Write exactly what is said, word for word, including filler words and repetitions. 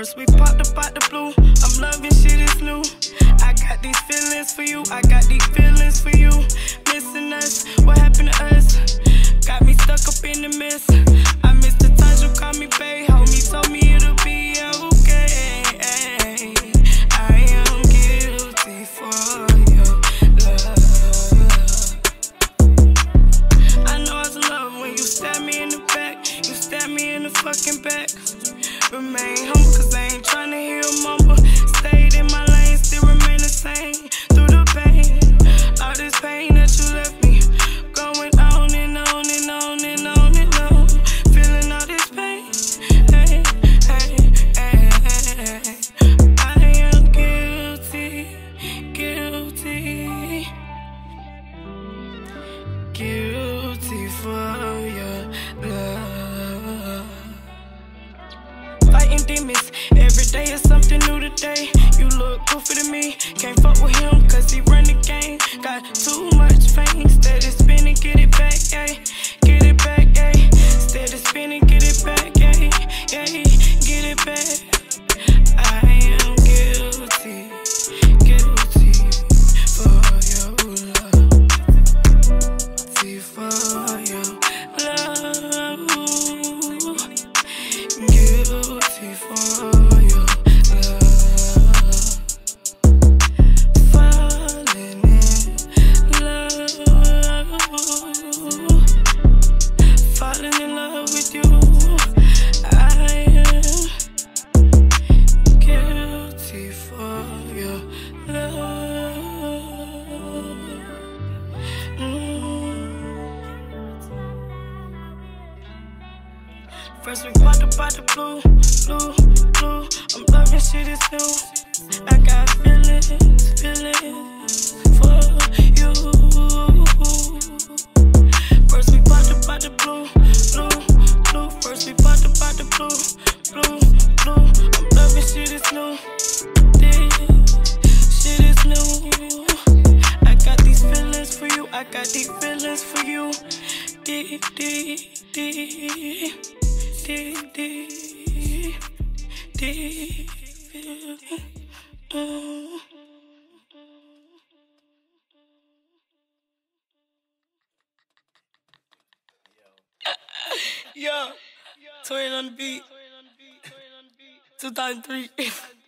First we popped up out the blue, I'm loving shit is new. I got these feelings for you, I got these feelings for you. Missing us, what happened to us? Got me stuck up in the mess. I miss the times you called me babe, homie told me it'll be okay. I am guilty for your love. I know I was in love when you stabbed me in the back, you stabbed me in the fucking back. Remain humble cause I ain't tryna hear a mumble. Stayed in my lane, still remain the same. Through the pain, all this pain that you left me, going on and on and on and on and on. Feeling all this pain, hey, hey, hey, hey. I am guilty, guilty, guilty for your love. Fighting demons, every day is something new today. You look goofy to me, can't fuck with him cause he run the game. Got too much fame, instead of spinning, get it back, ayy. Get it back, ayy. Instead of spinning, get it back, ayy. Ayy, get it back. I am guilty, guilty for your love. Guilty for your love. Guilty for your love. Falling in love. Falling in love with you. I am guilty for your love. Mm. First we popped up out the blue, blue, blue. I'm loving shit is new. I got feelings, feelings for you. First we popped up out the blue, blue, blue. First we popped up out the blue, blue, blue. I'm loving shit is new. This shit is new. I got these feelings for you. I got these feelings for you. D, D, D. D, D, D, mm. Yo, Twin on the beat, two thousand three.